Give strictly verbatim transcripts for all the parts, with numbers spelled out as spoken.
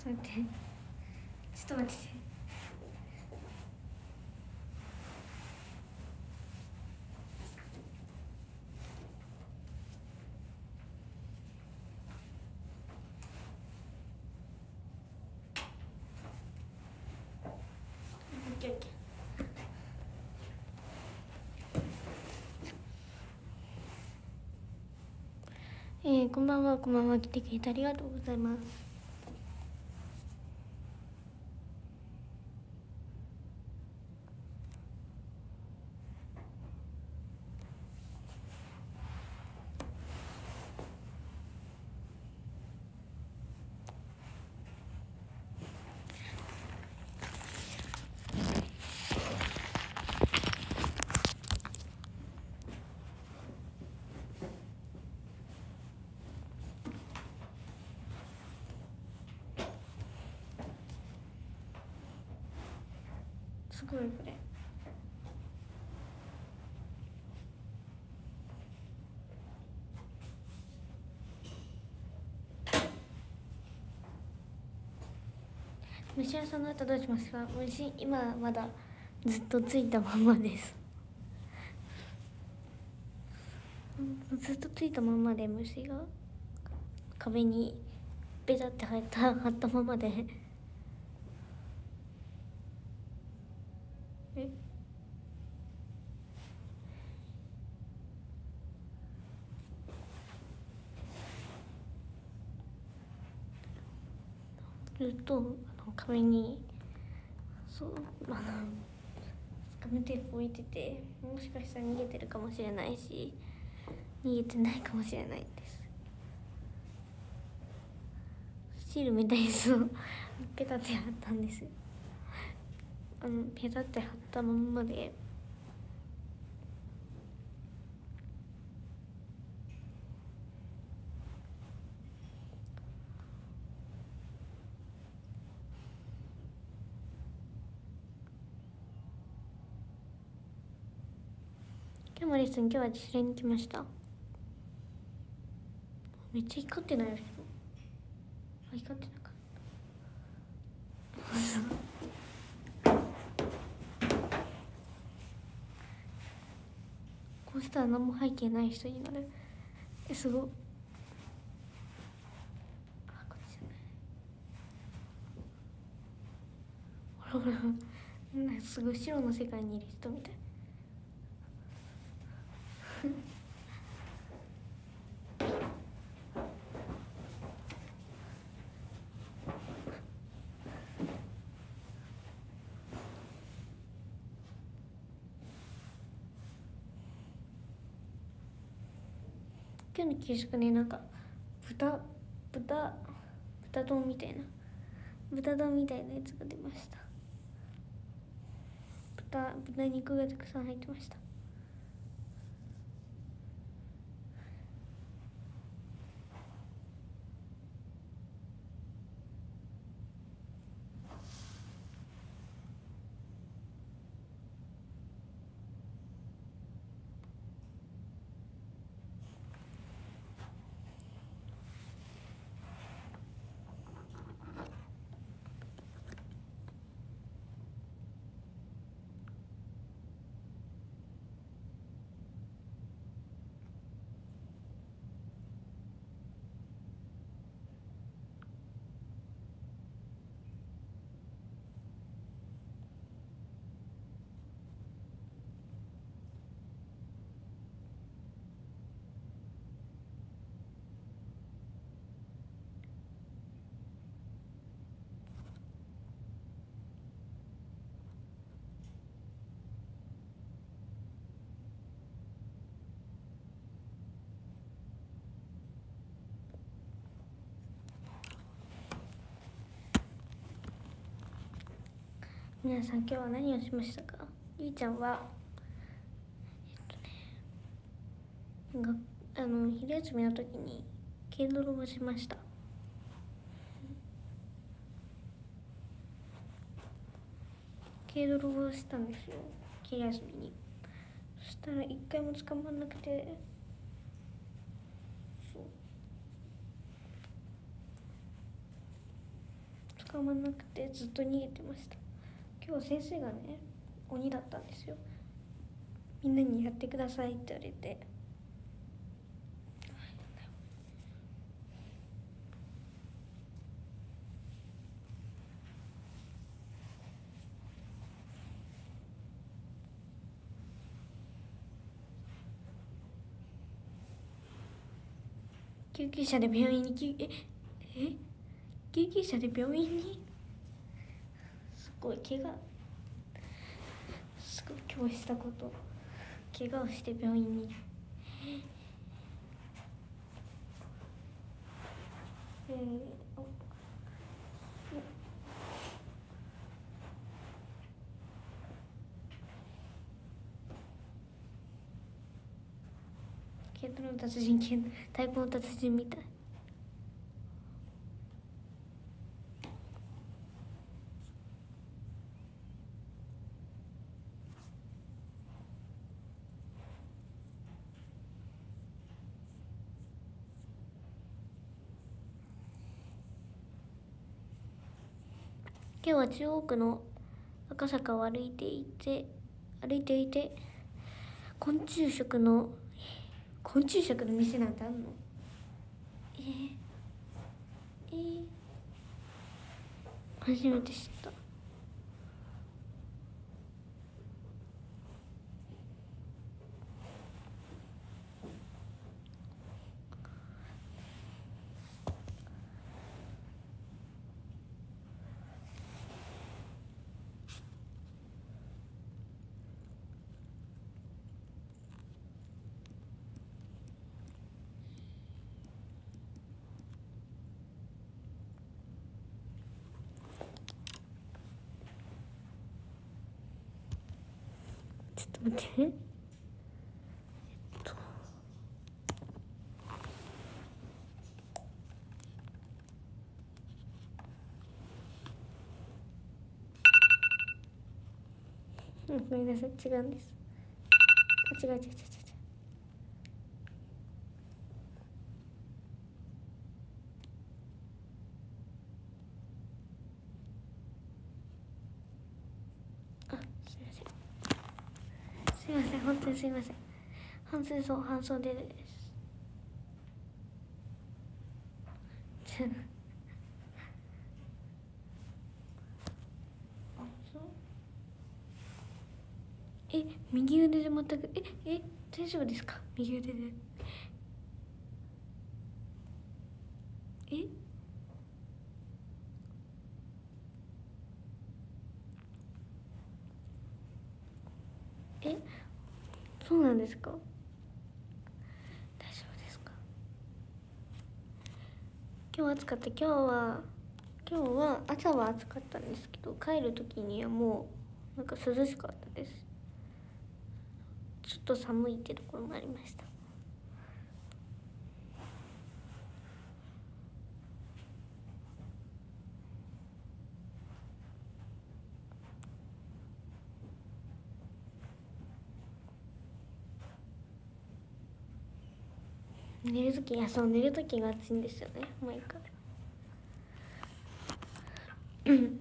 ちょっと待ってちょっと待ってて。えー、こんばんは、こんばんは。来てくれてありがとうございます。すごいこれ。虫屋さんの後どうしますか？虫今はまだずっとついたままです。ずっとついたままで、虫が壁にベタって貼った貼ったままでえずっとあの壁にそうあのガムテープ置いてて、もしかしたら逃げてるかもしれないし逃げてないかもしれないです。シールみたいにそうペタって貼ったんです。あのペタって貼ったまんまで。キャマリスン、今日は自主練に来ました。めっちゃ光ってないよ。あ、光ってなかったこうしたら何も背景ない人になる。え、すごっ。あ、こっちじゃない。ほらほら、なんかすごい白の世界にいる人みたい。今日の給食ね、なんか豚豚豚丼みたいな豚丼みたいなやつが出ました。豚豚肉がたくさん入ってました。皆さん今日は何をしましたか？ゆいちゃんはえっとねがあの昼休みの時に軽泥をしました。軽泥をしたんですよ、昼休みに。そしたら一回も捕まんなくて、そう捕まらなくてずっと逃げてました。今日先生がね鬼だったんですよ。みんなにやってくださいって言われて、救急車で病院に救ええ救急車で病院にすごい怪我すごい今日したこと怪我をして病院にえー、おケントの達人ケン太鼓の達人みたい。今日は中央区の赤坂を歩いていて歩いていて昆虫食の昆虫食の店なんてあんの？えー、えー、初めて知った。ちょっと待って。えっと。うん、ごめんなさい、違うんです。あ、違う違う違う違う。あ、すいません。すいません、本当にすいません。半袖そう、半袖です。え、右腕で全くええ大丈夫ですか？右腕でええそうなんですか？大丈夫ですか？今日暑かった。今日は今日は朝は暑かったんですけど、帰る時にはもうなんか涼しかったです。ちょっと寒いってところもありました。寝る時いやそう寝る時が暑いんですよね、毎回。うん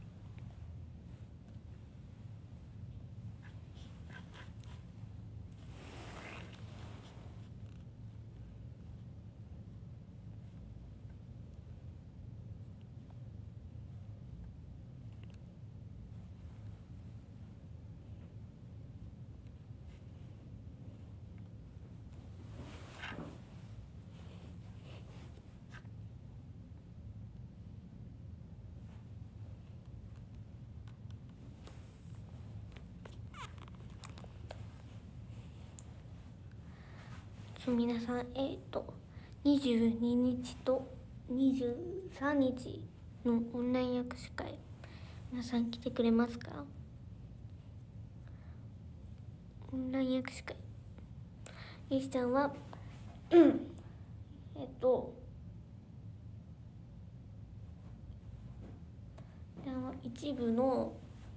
皆さん、えっとにじゅうににちとにじゅうさんにちのオンライン握手会、皆さん来てくれますか？オンライン握手会、ゆきちゃんはうんえっと一部の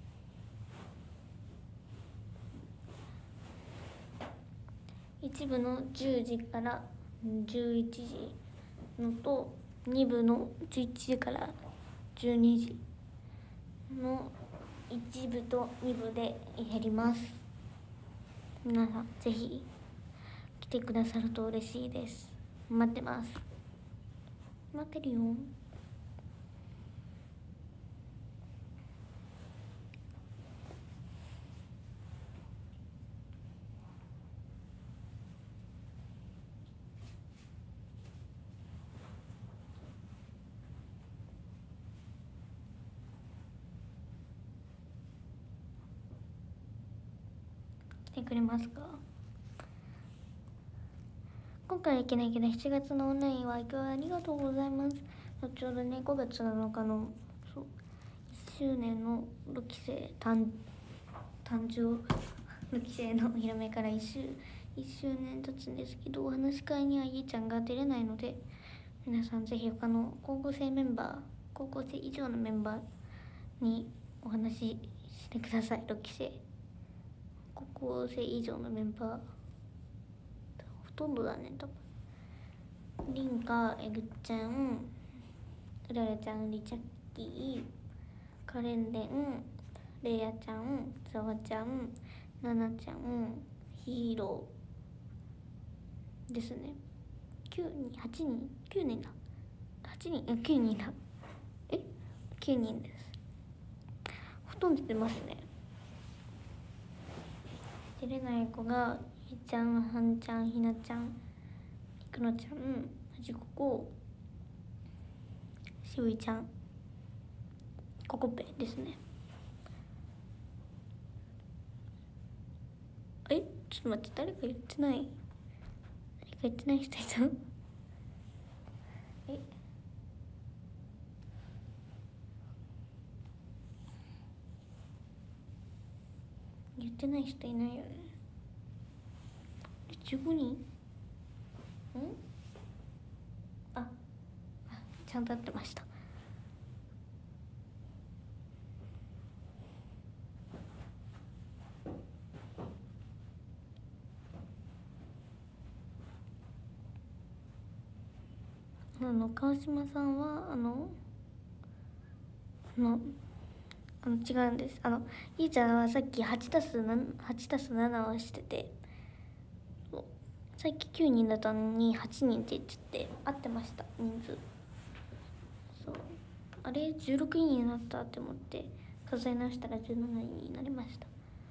一部のじゅうじからじゅういちじのとに部のじゅういちじからじゅうにじのいち部とに部でやります。皆さんぜひ来てくださると嬉しいです。待ってます。待ってるよ。来てくれますか？今回はいけないけどしちがつのオンラインは今日はありがとうございます。後ほどね、ごがつなのかのそういっしゅうねんのろっきせい誕誕生ろっきせいのお披露目から1周いっしゅうねん経つんですけど、お話し会にはゆいちゃんが出れないので、皆さんぜひ他の高校生メンバー高校生以上のメンバーにお話ししてください。ろっきせい高校生以上のメンバーほとんどだね多分。りんか、えぐっちゃん、うららちゃん、りちゃっきー、かれんれん、れいやちゃん、ざわちゃん、ななちゃん、ヒーローですね。きゅうにん、はちにん、きゅうにんだ。はちにん、え、きゅうにんだ。え、きゅうにんです。ほとんど出ますね。出れない子がひーちゃん、はんちゃん、ひなちゃん、いくのちゃん、はじここ、しおいちゃん、ここぺですね。え、ちょっと待って、誰か言ってない誰か言ってない人いたえ言ってない人いないよね。じゅうごにんんあ、あちゃんと合ってました。あの川島さんはあのあのあの違うんです。あのゆうちゃんはさっきはちたすななをしてて、さっききゅうにんだったのにはちにんって言っちゃって合ってました、人数。そう、あれじゅうろくにんになったって思って数え直したらじゅうななにんになりました。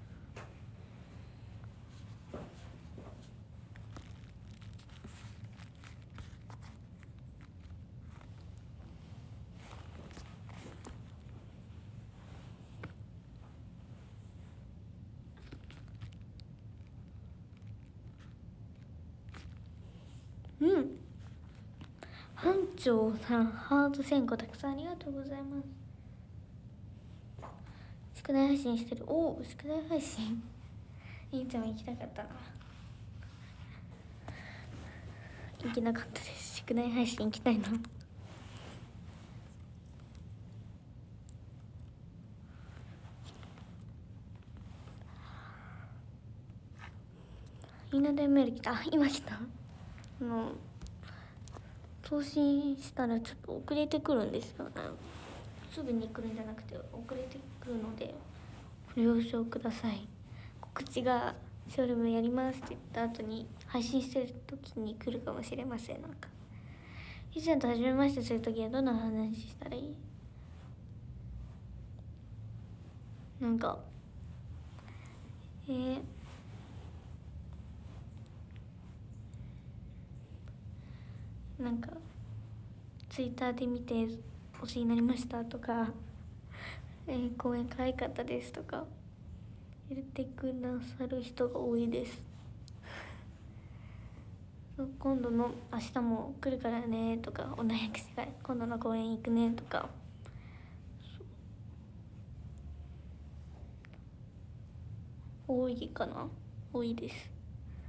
うん、班長さんハートせんこたくさんありがとうございます。宿題配信してる。おお、宿題配信いいちゃんも行きたかったな。行けなかったです。宿題配信行きたいな。みんなでメール来た。あ、今来た。あの送信したらちょっと遅れてくるんですよね。すぐに来るんじゃなくて遅れてくるのでご了承ください。告知がショールームやりますって言った後に配信してる時に来るかもしれません。なんかゆうちゃんと初めましてする時はどんな話したらいい？なんかえーなんかツイッターで見て推しになりましたとか、えー、公演可愛かったですとか言ってくださる人が多いです。今度の明日も来るからねとか、おなやくしが今度の公演行くねとか、多いかな、多いです。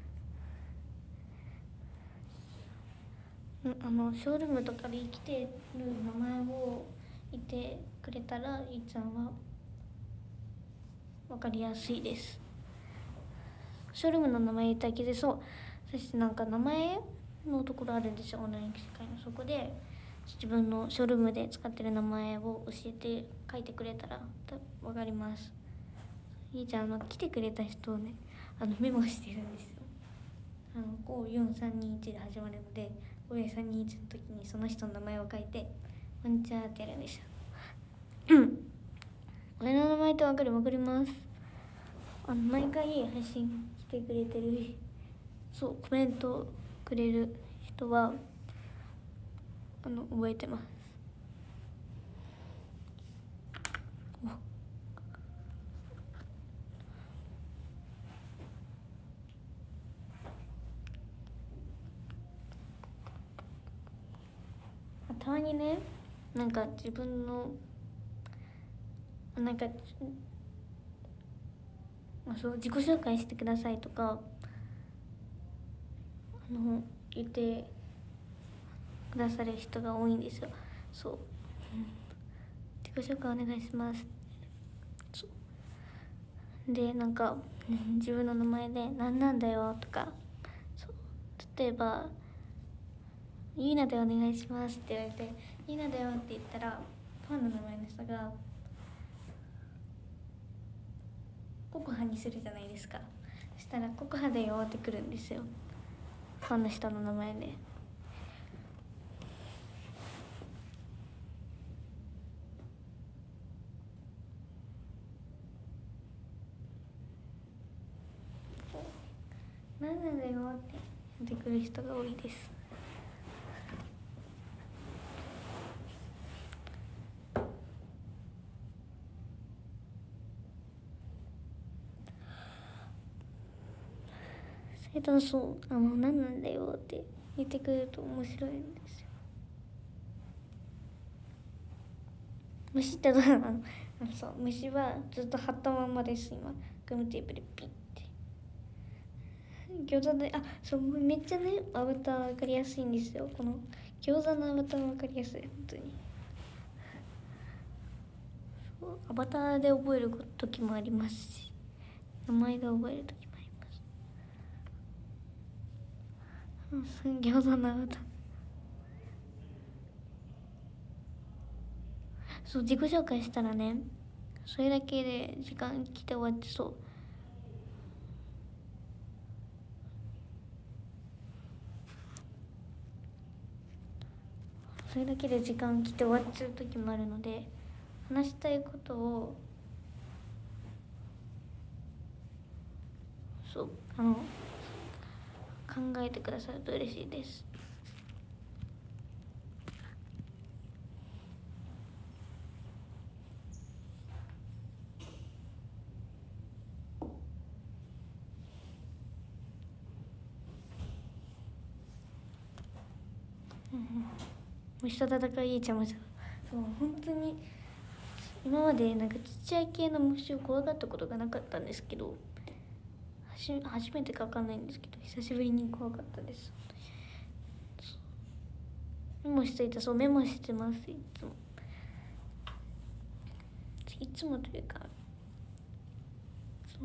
あのショールームとかで生きてる名前を言ってくれたらいいちゃんは分かりやすいです。ショールームの名前言ったら気づそう。そしてなんか名前のところあるんですよ、オンライン握手会の。そこで自分のショールームで使ってる名前を教えて書いてくれたら分かります。いいじゃん、あの来てくれた人をね、あのメモしてるんですよ。あのごよんさんにいちで始まるので、ごよんさんにいちの時にその人の名前を書いて「こんにちは」ってやるんですよ。俺の名前って分かる？分かります。あの毎回配信来てくれてる、そうコメントくれる人はあの覚えてます。たまにね、なんか自分のなんかそう自己紹介してくださいとかあの言ってくださる人が多いんですよ。そう、自己紹介お願いします。そうで、なんか自分の名前で「なんなんだよ」とか、そう例えば「ゆいなでお願いします」って言われて「ゆいなだよ」って言ったら、ファンの名前の人がココハにするじゃないですか。そしたら「ココハだよ」ってくるんですよ、ファンの人の名前で。なんなんだよって言ってくる人が多いです。それとそうあのなんなんだよって言ってくれると面白いんですよ。虫ってどうなの？あのそう虫はずっと張ったまんまです。今ガムテープでピッて。餃子であそうめっちゃねアバター分かりやすいんですよ。この餃子のアバター分かりやすい、本当に。そうアバターで覚える時もありますし、名前で覚える時もあります。うん、餃子のアバター。そう自己紹介したらね、それだけで時間来て終わってそう。それだけで時間来て終わっちゃう時もあるので、話したいことをそうあの考えてくださると嬉しいです。虫と戦いいいちゃんもそう本当に今までなんかちっちゃい系の虫を怖がったことがなかったんですけど、はし初めてか分かんないんですけど久しぶりに怖かったです。メモしていたそうメモしてます。いつもいつもというかそう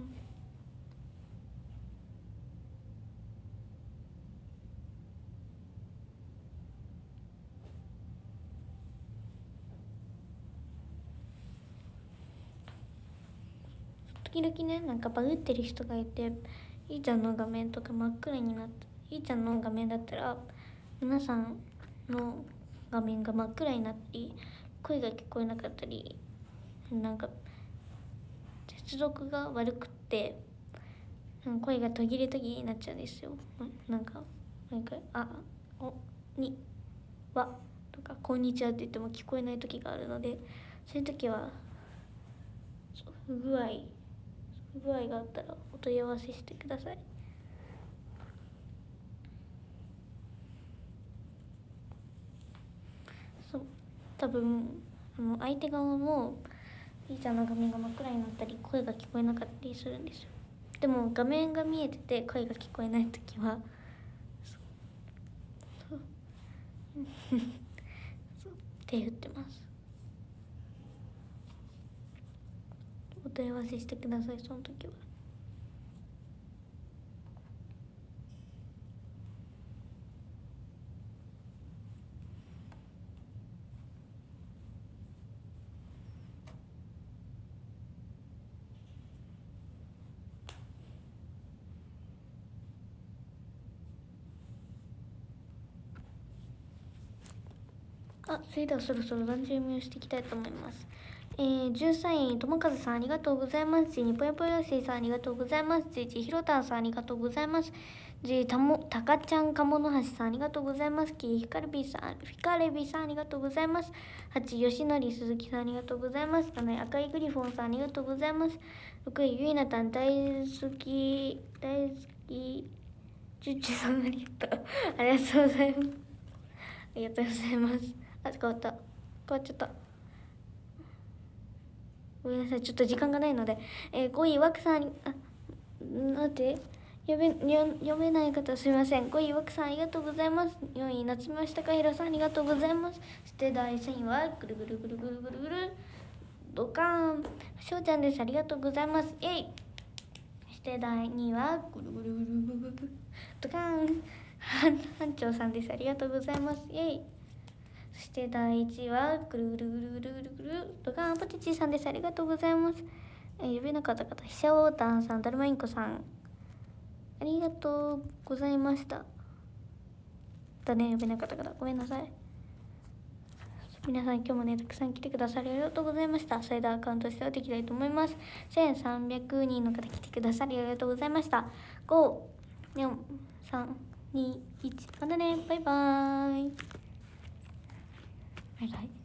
時々ねなんかバグってる人がいて、いいちゃんの画面とか真っ暗になって、いいちゃんの画面だったら皆さんの画面が真っ暗になったり声が聞こえなかったり、なんか接続が悪くって声が途切れ途切れになっちゃうんですよ。なんかなんかあおにわとかこんにちはって言っても聞こえない時があるので、そういう時は不具合不具合があったらお問い合わせしてください。そう多分あの相手側もいいちゃんの画面が真っ暗になったり声が聞こえなかったりするんですよ。でも画面が見えてて声が聞こえない時はそうそう手振ってます。お問い合わせしてください、その時は。 あ、それではそろそろランジ読みをしていきたいと思います。えー、じゅうさんい、ともかずさんありがとうございます。じゅうに、ぽよぽよしーさんありがとうございます。じゅういち、ひろたんさんありがとうございます。じゅうに、たも、たかちゃんかものはしさんありがとうございます。き、ひかるびさん、ひかれびさんありがとうございます。はち、よしのりすずきさんありがとうございます。なな、赤いグリフォンさんありがとうございます。ろくい、ゆいなたん大好き、大好き、じゅっちさんありがとう。ありがとうございます。ありがとうございます。あ、変わった。変わっちゃった。ごめんなさい、ちょっと時間がないので。えー、ごい、わくさん、あ、待って、読め、読めない方すいません。ごい、わくさんありがとうございます。よんい、夏目たかひろさんありがとうございます。そしてだいさんいは、ぐるぐるぐるぐるぐるぐる、ドカーン。しょうちゃんです。ありがとうございます。えい。そしてだいにいは、ぐるぐるぐるぐるぐる、ドカーン。班長さんです。ありがとうございます。イエイ。そしてだいいちいはぐるぐるぐるぐるぐるぐるドカーンポテチさんです。ありがとうございます。えー、呼べなかった方、ひしゃおーたんさん、だるまインコさん、ありがとうございました。だね、呼べなかった方、ごめんなさい。皆さん今日もね、たくさん来てくださりありがとうございました。それではカウントしておいていきたいと思います。せんさんびゃくにんの方来てくださりありがとうございました。ご、よん、さん、に、いち、またね、バイバーイ。バイバイ。